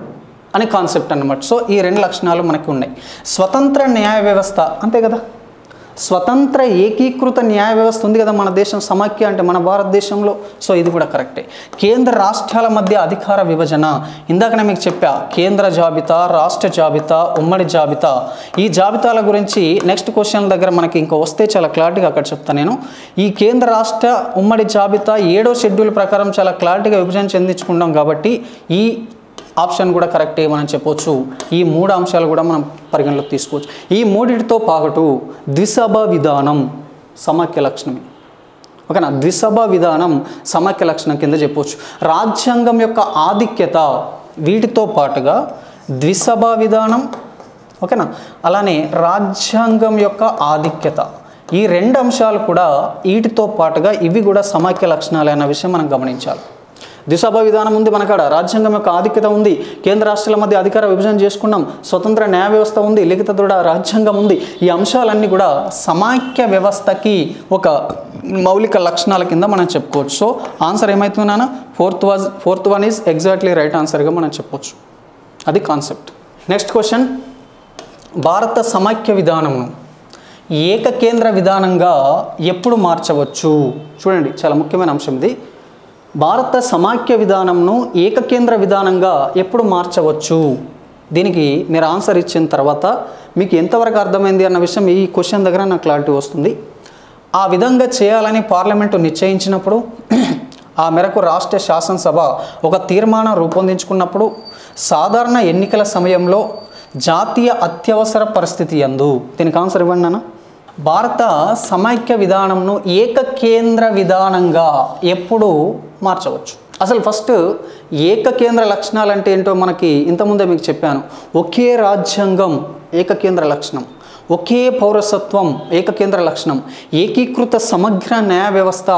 అనే కాన్సెప్ట్ అన్నమాట. సో ఈ 2 లక్షణాలు మనకు ఉన్నాయి. స్వతంత్ర న్యాయ వ్యవస్థ, అంతే కదా, స్వతంత్ర ఏకీకృత న్యాయ వ్యవస్థ ఉంది కదా మన దేశం, సమాఖ్య అంటే మన భారతదేశంలో. సో ఇది కూడా కరెక్టే. కేంద్ర రాష్ట్రాల మధ్య అధికార విభజన, ఇందాకనే మీకు చెప్పా, కేంద్ర జాబితా, రాష్ట్ర జాబితా, ఉమ్మడి జాబితా. ఈ జాబితాల గురించి నెక్స్ట్ క్వశ్చన్ దగ్గర మనకి ఇంకా వస్తే చాలా క్లారిటీగా అక్కడ చెప్తాను నేను. ఈ కేంద్ర రాష్ట్ర ఉమ్మడి జాబితా 7వ షెడ్యూల్ ప్రకారం చాలా క్లారిటీగా విభజన చెందించుకుంటాం కాబట్టి ఈ ఆప్షన్ కూడా కరెక్టే మనం చెప్పవచ్చు. ఈ 3 అంశాలు కూడా మనం పరిగణలోకి తీసుకోవచ్చు. ఈ 3టితో పాటు ద్విసభ విధానం సమాఖ్య లక్షణమే, ఓకేనా? ద్విసభ విధానం సమాఖ్య లక్షణం కింద చెప్పవచ్చు. రాజ్యాంగం యొక్క ఆధిక్యత వీటితో పాటుగా ద్విసభ విధానం, ఓకేనా, అలానే రాజ్యాంగం యొక్క ఆధిక్యత, ఈ 2 అంశాలు కూడా వీటితో పాటుగా ఇవి కూడా సమాఖ్య లక్షణాలు అన్న విషయం మనం గమనించాలి. ద్విసభ విధానం ఉంది మనకాడ, రాజ్యాంగం యొక్క ఆధిక్యత ఉంది, కేంద్ర రాష్ట్రాల మధ్య అధికార విభజన చేసుకున్నాం, స్వతంత్ర న్యాయ వ్యవస్థ ఉంది, లిఖిత దృఢ రాజ్యాంగం ఉంది. ఈ అంశాలన్నీ కూడా సమాఖ్య వ్యవస్థకి ఒక మౌలిక లక్షణాల కింద మనం చెప్పుకోవచ్చు. సో ఆన్సర్ ఏమవుతుందన్నా, fourth one is exactly right ఆన్సర్గా మనం చెప్పవచ్చు. అది కాన్సెప్ట్. నెక్స్ట్ క్వశ్చన్, భారత సమాఖ్య విధానంను ఏకకేంద్ర విధానంగా ఎప్పుడు మార్చవచ్చు? చూడండి, చాలా ముఖ్యమైన అంశం ఇది. భారత సమాఖ్య విధానంను ఏకకేంద్ర విధానంగా ఎప్పుడు మార్చవచ్చు? దీనికి మీరు ఆన్సర్ ఇచ్చిన తర్వాత మీకు ఎంతవరకు అర్థమైంది అన్న విషయం ఈ క్వశ్చన్ దగ్గర నాకు క్లారిటీ వస్తుంది. ఆ విధంగా చేయాలని పార్లమెంటు నిశ్చయించినప్పుడు, ఆ మేరకు రాష్ట్ర శాసనసభ ఒక తీర్మానం రూపొందించుకున్నప్పుడు, సాధారణ ఎన్నికల సమయంలో, జాతీయ అత్యవసర పరిస్థితి యందు. దీనికి ఆన్సర్ ఇవ్వండి నాన్న. భారత సమైక్య విధానంను ఏకకేంద్ర విధానంగా ఎప్పుడు మార్చవచ్చు? అసలు ఫస్ట్ ఏకకేంద్ర లక్షణాలు అంటే ఏంటో మనకి ఇంతకుముందే మీకు చెప్పాను. ఒకే రాజ్యాంగం ఏకకేంద్ర లక్షణం, ఒకే పౌరసత్వం ఏకకేంద్ర లక్షణం, ఏకీకృత సమగ్ర న్యాయ వ్యవస్థ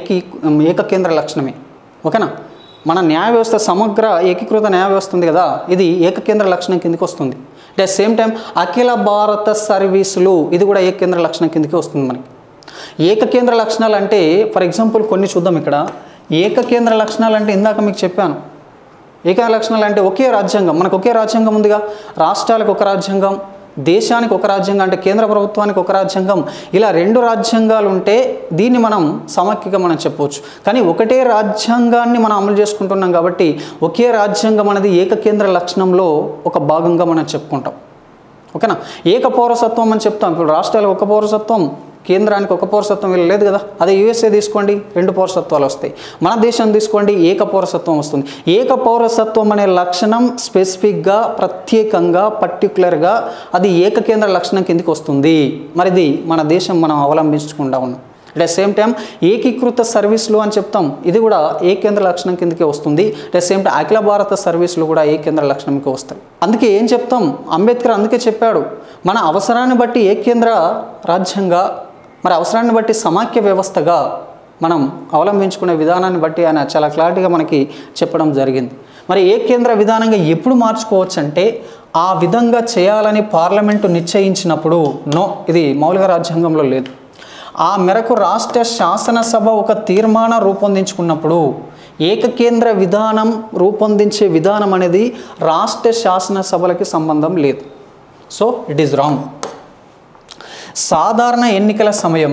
ఏకకేంద్ర లక్షణమే, ఓకేనా? మన న్యాయ వ్యవస్థ సమగ్ర ఏకీకృత న్యాయ వ్యవస్థ ఉంది కదా, ఇది ఏకకేంద్ర లక్షణం కిందకి వస్తుంది. అట్ సేమ్ టైం అఖిల భారత సర్వీసులు, ఇది కూడా ఏకకేంద్ర లక్షణం కిందకి వస్తుంది మనకి. ఏకకేంద్ర లక్షణాలు అంటే ఫర్ ఎగ్జాంపుల్ కొన్ని చూద్దాం. ఇక్కడ ఏకకేంద్ర లక్షణాలు అంటే ఇందాక మీకు చెప్పాను, ఏకకేంద్ర లక్షణాలు అంటే ఒకే రాజ్యాంగం, మనకు ఒకే రాజ్యాంగం ఉందిగా, రాష్ట్రాలకు ఒక రాజ్యాంగం, దేశానికి ఒక రాజ్యాంగం, అంటే కేంద్ర ప్రభుత్వానికి ఒక రాజ్యాంగం, ఇలా 2 రాజ్యాంగాలు ఉంటే దీన్ని మనం సమాఖ్యగా మనం చెప్పవచ్చు. కానీ ఒకటే రాజ్యాంగాన్ని మనం అమలు చేసుకుంటున్నాం కాబట్టి ఒకే రాజ్యాంగం అనేది ఏకకేంద్ర లక్షణంలో ఒక భాగంగా మనం చెప్పుకుంటాం, ఓకేనా? ఏక పౌరసత్వం అని చెప్తాం. ఇప్పుడు రాష్ట్రాలకు ఒక పౌరసత్వం, కేంద్రానికి ఒక పౌరసత్వం వీళ్ళు లేదు కదా. అదే యూఎస్ఏ తీసుకోండి, 2 పౌరసత్వాలు వస్తాయి. మన దేశం తీసుకోండి, ఏక పౌరసత్వం వస్తుంది. ఏక పౌరసత్వం అనే లక్షణం స్పెసిఫిక్గా, ప్రత్యేకంగా, పర్టికులర్గా అది ఏకకేంద్ర లక్షణం కిందకి వస్తుంది. మరిది మన దేశం మనం అవలంబించుకుంటా ఉన్నాం. అట్ సేమ్ టైం ఏకీకృత సర్వీసులు అని చెప్తాం, ఇది కూడా ఏకేంద్ర లక్షణం కిందకే వస్తుంది. అట్ సేమ్ టైం అఖిల భారత సర్వీసులు కూడా ఏకేంద్ర లక్షణంకి వస్తాయి. అందుకే ఏం చెప్తాం, అంబేద్కర్ అందుకే చెప్పాడు, మన అవసరాన్ని బట్టి ఏకేంద్ర రాజ్యంగా, మరి అవసరాన్ని బట్టి సమాఖ్య వ్యవస్థగా మనం అవలంబించుకునే విధానాన్ని బట్టి ఆయన చాలా క్లారిటీగా మనకి చెప్పడం జరిగింది. మరి ఏకేంద్ర విధానంగా ఎప్పుడు మార్చుకోవచ్చు అంటే, ఆ విధంగా చేయాలని పార్లమెంటు నిశ్చయించినప్పుడు. నో, ఇది మౌలిక రాజ్యాంగంలో లేదు. ఆ మేరకు రాష్ట్ర శాసనసభ ఒక తీర్మానం రూపొందించుకున్నప్పుడు, ఏకకేంద్ర విధానం రూపొందించే విధానం అనేది రాష్ట్ర శాసనసభలకి సంబంధం లేదు. So it is wrong. సాధారణ ఎన్నికల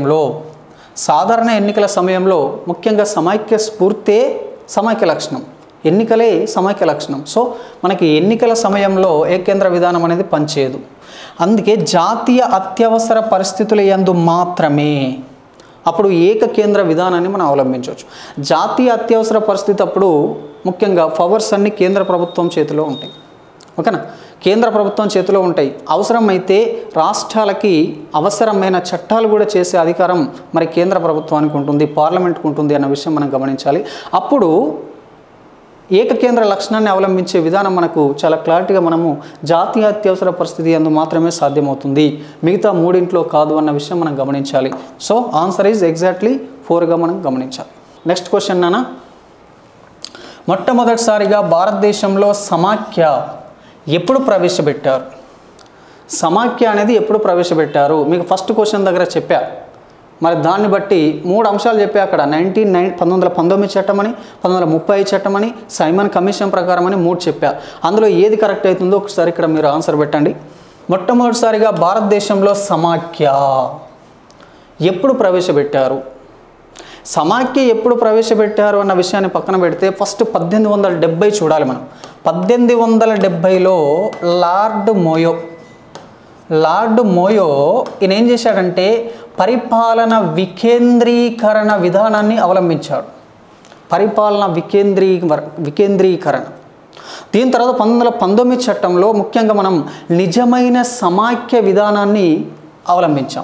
సమయంలో ముఖ్యంగా సమైక్య స్ఫూర్తే సమైక్య లక్షణం, ఎన్నికలే సమైక్య లక్షణం. సో మనకి ఎన్నికల సమయంలో ఏకేంద్ర విధానం అనేది పనిచేయదు. అందుకే జాతీయ అత్యవసర పరిస్థితుల యందు మాత్రమే, అప్పుడు ఏకకేంద్ర విధానాన్ని మనం అవలంబించవచ్చు. జాతీయ అత్యవసర పరిస్థితి అప్పుడు ముఖ్యంగా పవర్స్ అన్ని కేంద్ర ప్రభుత్వం చేతిలో ఉంటాయి. ఓకేనా, కేంద్ర ప్రభుత్వం చేతిలో ఉంటాయి. అవసరమైతే రాష్ట్రాలకి అవసరమైన చట్టాలు కూడా చేసే అధికారం మరి కేంద్ర ప్రభుత్వానికి ఉంటుంది, పార్లమెంట్కి ఉంటుంది అన్న విషయం మనం గమనించాలి. అప్పుడు ఏకకేంద్ర లక్షణాన్ని అవలంబించే విధానం మనకు చాలా క్లారిటీగా మనము జాతీయ అత్యవసర పరిస్థితి అందు మాత్రమే సాధ్యమవుతుంది, మిగతా మూడింట్లో కాదు అన్న విషయం మనం గమనించాలి. సో ఆన్సర్ ఈజ్ ఎగ్జాక్ట్లీ 4గా మనం గమనించాలి. నెక్స్ట్ క్వశ్చన్ నాన్న, మొట్టమొదటిసారిగా భారతదేశంలో సమాఖ్య ఎప్పుడు ప్రవేశపెట్టారు? సమాఖ్య అనేది ఎప్పుడు ప్రవేశపెట్టారు? మీకు ఫస్ట్ క్వశ్చన్ దగ్గర చెప్పా. మరి దాన్ని బట్టి 3 అంశాలు చెప్పా అక్కడ. 1919 చట్టం అని, 1930 చట్టం అని, సైమన్ కమిషన్ ప్రకారం అని 3 చెప్పా. అందులో ఏది కరెక్ట్ అవుతుందో ఒకసారి ఇక్కడ మీరు ఆన్సర్ పెట్టండి. మొట్టమొదటిసారిగా భారతదేశంలో సమాఖ్య ఎప్పుడు ప్రవేశపెట్టారు? సమాఖ్య ఎప్పుడు ప్రవేశపెట్టారు అన్న విషయాన్ని పక్కన పెడితే ఫస్ట్ 1870 చూడాలి మనం. 1870లో లార్డ్ మోయో ఈయన ఏం చేశాడంటే పరిపాలన వికేంద్రీకరణ విధానాన్ని అవలంబించాడు. పరిపాలన వికేంద్రీకరణ. దీని తర్వాత 1919 చట్టంలో ముఖ్యంగా మనం నిజమైన సమాఖ్య విధానాన్ని అవలంబించాం.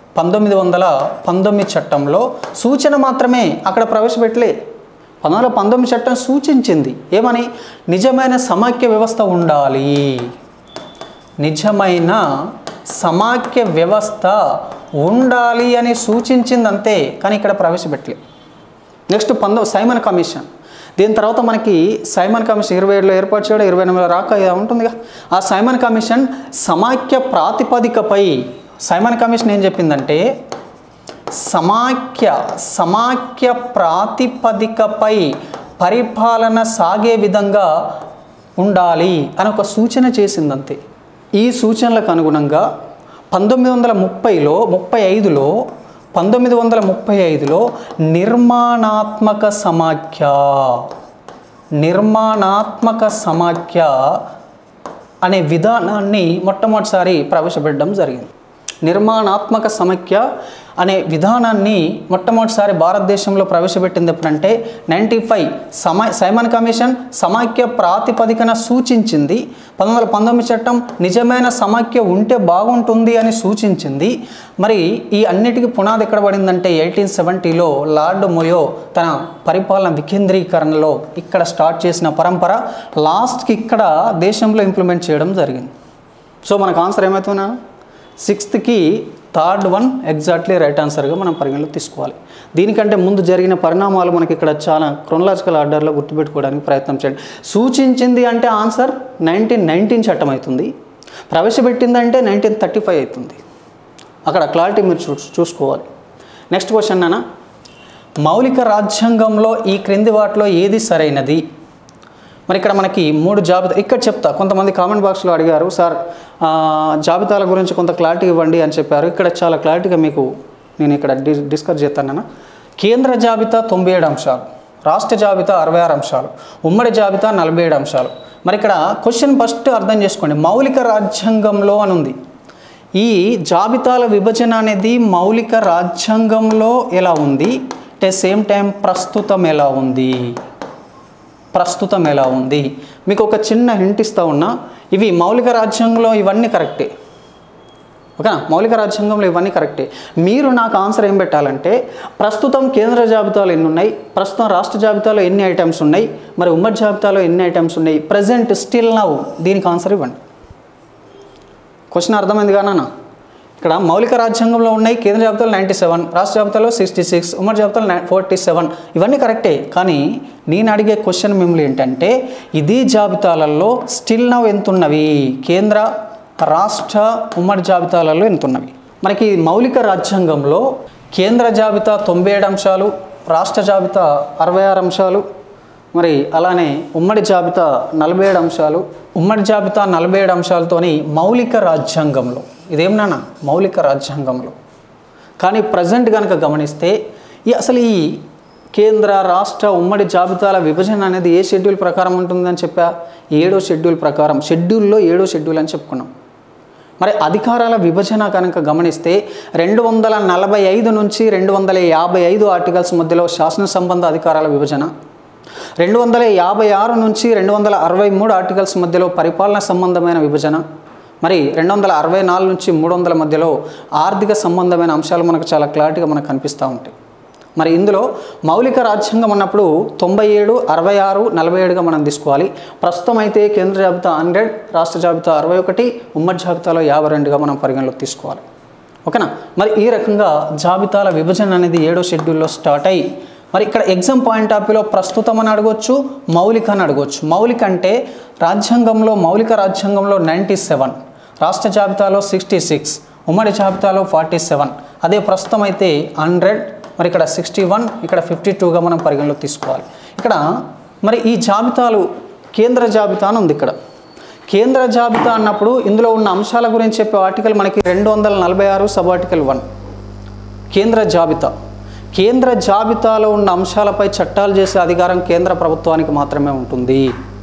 1919 చట్టంలో సూచన మాత్రమే, అక్కడ ప్రవేశపెట్టలే. 1919 చట్టం సూచించింది ఏమని? నిజమైన సమాఖ్య వ్యవస్థ ఉండాలి, నిజమైన సమాఖ్య వ్యవస్థ ఉండాలి అని సూచించింది అంతే, కానీ ఇక్కడ ప్రవేశపెట్టలే. Next Simon commission. దీని తర్వాత మనకి సైమన్ కమిషన్ 27లో ఏర్పాటు చేయడం, 28లో రాక ఉంటుందిగా. ఆ సైమన్ కమిషన్ సమాఖ్య ప్రాతిపదికపై, సైమన్ కమిషన్ ఏం చెప్పిందంటే సమాఖ్య ప్రాతిపదికపై పరిపాలన సాగే విధంగా ఉండాలి అని ఒక సూచన చేసిందంతే. ఈ సూచనలకు అనుగుణంగా 1935లో నిర్మాణాత్మక సమాఖ్య అనే విధానాన్ని మొట్టమొదటిసారి ప్రవేశపెట్టడం జరిగింది. నిర్మాణాత్మక సమాఖ్య అనే విధానాన్ని మొట్టమొదటిసారి భారతదేశంలో ప్రవేశపెట్టింది ఎప్పుడంటే 95 సైమన్ కమిషన్ సమాఖ్య ప్రాతిపదికన సూచించింది. 1919 చట్టం నిజమైన సమాఖ్య ఉంటే బాగుంటుంది అని సూచించింది. మరి ఈ అన్నిటికీ పునాది ఎక్కడ పడిందంటే 1870లో లార్డ్ మోయో తన పరిపాలన వికేంద్రీకరణలో ఇక్కడ స్టార్ట్ చేసిన పరంపర లాస్ట్కి ఇక్కడ దేశంలో ఇంప్లిమెంట్ చేయడం జరిగింది. సో మనకు ఆన్సర్ ఏమవుతున్నా 6కి 3rd వన్ ఎగ్జాక్ట్లీ రైట్ ఆన్సర్గా మనం పరిగణలో తీసుకోవాలి. దీనికంటే ముందు జరిగిన పరిణామాలు మనకి ఇక్కడ చాలా క్రోనలాజికల్ ఆర్డర్లో గుర్తుపెట్టుకోవడానికి ప్రయత్నం చేయండి. సూచించింది అంటే ఆన్సర్ 1919 చట్టం అవుతుంది, ప్రవేశపెట్టిందంటే 1935 అవుతుంది. అక్కడ క్లారిటీ మీరు చూసుకోవాలి. నెక్స్ట్ క్వశ్చన్ నాన్న, మౌలిక రాజ్యాంగంలో ఈ క్రింది వాటిలో ఏది సరైనది? మరి ఇక్కడ మనకి 3 జాబితా ఇక్కడ చెప్తా. కొంతమంది కామెంట్ బాక్స్లో అడిగారు, సార్ జాబితాల గురించి కొంత క్లారిటీ ఇవ్వండి అని చెప్పారు. ఇక్కడ చాలా క్లారిటీగా మీకు నేను ఇక్కడ డిస్కస్ చేస్తాను. కేంద్ర జాబితా 97 అంశాలు, రాష్ట్ర జాబితా 66 అంశాలు, ఉమ్మడి జాబితా 47 అంశాలు. మరి ఇక్కడ క్వశ్చన్ ఫస్ట్ అర్థం చేసుకోండి. మౌలిక రాజ్యాంగంలో అని ఉంది. ఈ జాబితాల విభజన అనేది మౌలిక రాజ్యాంగంలో ఎలా ఉంది, అట్ సేమ్ టైం ప్రస్తుతం ఎలా ఉంది మీకు ఒక చిన్న హింట్ ఇస్తూ ఉన్నా. ఇవి మౌలిక రాజ్యాంగంలో ఇవన్నీ కరెక్టే, ఓకేనా? మౌలిక రాజ్యాంగంలో ఇవన్నీ కరెక్టే. మీరు నాకు ఆన్సర్ ఏం పెట్టాలంటే ప్రస్తుతం కేంద్ర జాబితాలో ఎన్ని ఉన్నాయి, ప్రస్తుతం రాష్ట్ర జాబితాలో ఎన్ని ఐటమ్స్ ఉన్నాయి, మరి ఉమ్మడి జాబితాలో ఎన్ని ఐటమ్స్ ఉన్నాయి, ప్రజెంట్ స్టిల్ నౌ, దీనికి ఆన్సర్ ఇవ్వండి. క్వశ్చన్ అర్థమైంది కానా? ఇక్కడ మౌలిక రాజ్యాంగంలో ఉన్నాయి కేంద్ర జాబితాలో 97, రాష్ట్ర జాబితాలో 66, ఉమ్మడి జాబితాలో 47, ఇవన్నీ కరెక్టే. కానీ నేను అడిగే క్వశ్చన్ మిమ్మల్ని ఏంటంటే ఇది జాబితాలలో స్టిల్ నౌ ఎంతున్నవి, కేంద్ర రాష్ట్ర ఉమ్మడి జాబితాలలో ఎంతున్నవి? మనకి మౌలిక రాజ్యాంగంలో కేంద్ర జాబితా 97 అంశాలు, రాష్ట్ర జాబితా 66 అంశాలు, మరి అలానే ఉమ్మడి జాబితా 47 అంశాలు. ఉమ్మడి జాబితా 47 అంశాలతోని మౌలిక రాజ్యాంగంలో, ఇదేమన్నా మౌలిక రాజ్యాంగంలో. కానీ ప్రజెంట్ కనుక గమనిస్తే అసలు ఈ కేంద్ర రాష్ట్ర ఉమ్మడి జాబితాల విభజన అనేది ఏ షెడ్యూల్ ప్రకారం ఉంటుందని చెప్పా? 7వ షెడ్యూల్ ప్రకారం. షెడ్యూల్లో 7వ షెడ్యూల్ అని చెప్పుకున్నాం. మరి అధికారాల విభజన కనుక గమనిస్తే 245 నుంచి 255 ఆర్టికల్స్ మధ్యలో శాసన సంబంధ అధికారాల విభజన, 256 నుంచి 263 ఆర్టికల్స్ మధ్యలో పరిపాలన సంబంధమైన విభజన, మరి 264 నుంచి 300 మధ్యలో ఆర్థిక సంబంధమైన అంశాలు మనకు చాలా క్లారిటీగా మనకు కనిపిస్తూ ఉంటాయి. మరి ఇందులో మౌలిక రాజ్యాంగం అన్నప్పుడు 97, 66, 47గా మనం తీసుకోవాలి. ప్రస్తుతం అయితే కేంద్ర జాబితా 100, రాష్ట్ర జాబితా 61, ఉమ్మడి జాబితాలో 52గా మనం పరిగణలోకి తీసుకోవాలి. ఓకేనా. మరి ఈ రకంగా జాబితాల విభజన అనేది 7వ షెడ్యూల్లో స్టార్ట్ అయ్యి, మరి ఇక్కడ ఎగ్జామ్ పాయింట్ ఆఫ్ వ్యూలో ప్రస్తుతం అని అడగవచ్చు, మౌలిక అని అడగవచ్చు. మౌలిక అంటే రాజ్యాంగంలో మౌలిక రాజ్యాంగంలో 97, రాష్ట్ర జాబితాలో 66, ఉమ్మడి జాబితాలో 47, అదే ప్రస్తుతం అయితే 100, మరి ఇక్కడ 61, ఇక్కడ 52గా మనం పరిగణలోకి తీసుకోవాలి. ఇక్కడ మరి ఈ జాబితాలు కేంద్ర జాబితా అని ఉంది. ఇక్కడ కేంద్ర జాబితా అన్నప్పుడు ఇందులో ఉన్న అంశాల గురించి చెప్పే ఆర్టికల్ మనకి 246 సబ్ ఆర్టికల్ 1 కేంద్ర జాబితా. కేంద్ర జాబితాలో ఉన్న అంశాలపై చట్టాలు చేసే అధికారం కేంద్ర ప్రభుత్వానికి మాత్రమే ఉంటుంది.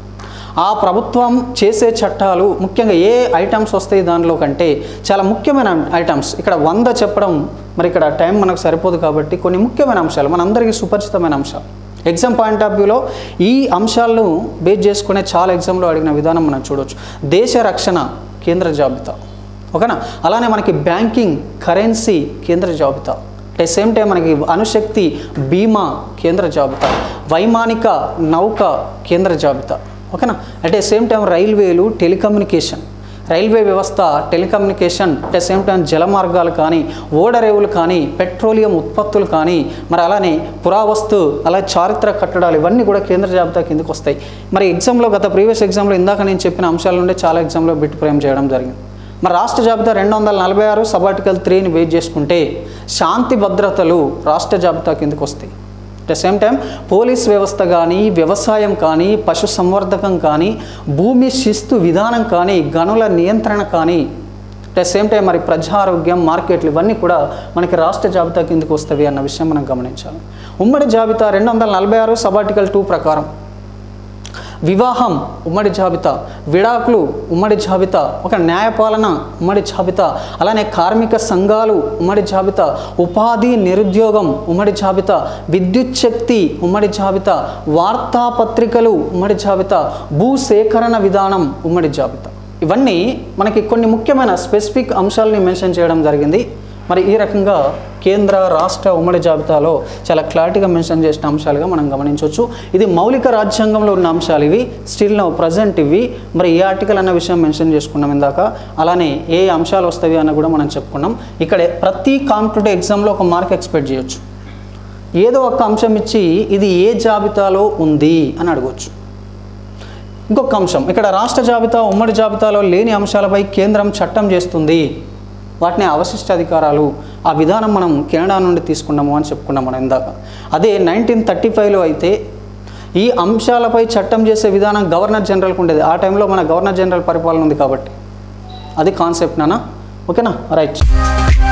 ఆ ప్రభుత్వం చేసే చట్టాలు ముఖ్యంగా ఏ ఐటమ్స్ వస్తాయి దానిలో కంటే చాలా ముఖ్యమైన ఐటమ్స్, ఇక్కడ 100 చెప్పడం మరి ఇక్కడ టైం మనకు సరిపోదు కాబట్టి కొన్ని ముఖ్యమైన అంశాలు మనందరికీ సుపరిచితమైన అంశాలు ఎగ్జామ్ పాయింట్ ఆఫ్ వ్యూలో ఈ అంశాలను బేస్ చేసుకునే చాలా ఎగ్జామ్లో అడిగిన విధానం మనం చూడవచ్చు. దేశ రక్షణ కేంద్ర జాబితా, ఓకేనా. అలానే మనకి బ్యాంకింగ్, కరెన్సీ కేంద్ర జాబితా, అట్ సేమ్ టైం మనకి అణుశక్తి, బీమా కేంద్ర జాబితా, వైమానిక నౌక కేంద్ర జాబితా, ఓకేనా. అట్ సేమ్ టైం రైల్వేలు, టెలికమ్యూనికేషన్, రైల్వే వ్యవస్థ, టెలికమ్యూనికేషన్, అట్ సేమ్ టైం జలమార్గాలు కానీ, ఓడరేవులు కానీ, పెట్రోలియం ఉత్పత్తులు కానీ, మరి అలానే పురావస్తు, అలా చారిత్రక కట్టడాలు, ఇవన్నీ కూడా కేంద్ర జాబితా కిందకి వస్తాయి. మరి ఎగ్జామ్లో ప్రీవియస్ ఎగ్జామ్లో ఇందాక నేను చెప్పిన అంశాల నుండి చాలా ఎగ్జామ్లో బిట్ ఫ్రేమ్ చేయడం జరిగింది. మరి రాష్ట్ర జాబితా 246 సబ్ ఆర్టికల్ 3ని బేస్ చేసుకుంటే శాంతి భద్రతలు రాష్ట్ర జాబితా కిందకి వస్తాయి. అట్ సేమ్ టైం పోలీస్ వ్యవస్థ కానీ, వ్యవసాయం కానీ, పశు సంవర్ధకం కానీ, భూమి శిస్తు విధానం కానీ, గనుల నియంత్రణ కానీ, అట్ సేమ్ టైం మరి ప్రజారోగ్యం, మార్కెట్లు, ఇవన్నీ కూడా మనకి రాష్ట్ర జాబితా కిందకి వస్తాయి అన్న విషయం మనం గమనించాలి. ఉమ్మడి జాబితా 246 సబ్ ఆర్టికల్ 2 ప్రకారం వివాహం ఉమ్మడి జాబితా, విడాకులు ఉమ్మడి జాబితా, ఒక న్యాయపాలన ఉమ్మడి జాబితా, అలానే కార్మిక సంఘాలు ఉమ్మడి జాబితా, ఉపాధి, నిరుద్యోగం ఉమ్మడి జాబితా, విద్యుత్ శక్తి ఉమ్మడి జాబితా, వార్తాపత్రికలు ఉమ్మడి జాబితా, భూసేకరణ విధానం ఉమ్మడి జాబితా. ఇవన్నీ మనకి కొన్ని ముఖ్యమైన స్పెసిఫిక్ అంశాలని మెన్షన్ చేయడం జరిగింది. మరి ఈ రకంగా కేంద్ర, రాష్ట్ర, ఉమ్మడి జాబితాలో చాలా క్లారిటీగా మెన్షన్ చేసిన అంశాలుగా మనం గమనించవచ్చు. ఇది మౌలిక రాజ్యాంగంలో ఉన్న అంశాలు ఇవి. స్టిల్ నౌ ప్రజెంట్ ఇవి. మరి ఏ ఆర్టికల్ అన్న విషయం మెన్షన్ చేసుకున్నాం ఇందాక, అలానే ఏ అంశాలు వస్తాయి అన్న కూడా మనం చెప్పుకున్నాం. ఇక్కడ ప్రతి కాంపిటేటివ్ ఎగ్జామ్లో ఒక మార్క్ ఎక్స్పెక్ట్ చేయొచ్చు. ఏదో ఒక అంశం ఇచ్చి ఇది ఏ జాబితాలో ఉంది అని అడగవచ్చు. ఇంకొక అంశం, ఇక్కడ రాష్ట్ర జాబితా, ఉమ్మడి జాబితాలో లేని అంశాలపై కేంద్రం చట్టం చేస్తుంది, వాటిని అవశిష్ట అధికారాలు, ఆ విధానం మనం కెనడా నుండి తీసుకున్నాము అని చెప్పుకున్నాం మనం ఇందాక. అదే 1935లో అయితే ఈ అంశాలపై చట్టం చేసే విధానం గవర్నర్ జనరల్కి ఉండేది. ఆ టైంలో మన గవర్నర్ జనరల్ పరిపాలన ఉంది కాబట్టి అది కాన్సెప్ట్ నానా. ఓకేనా, రైట్.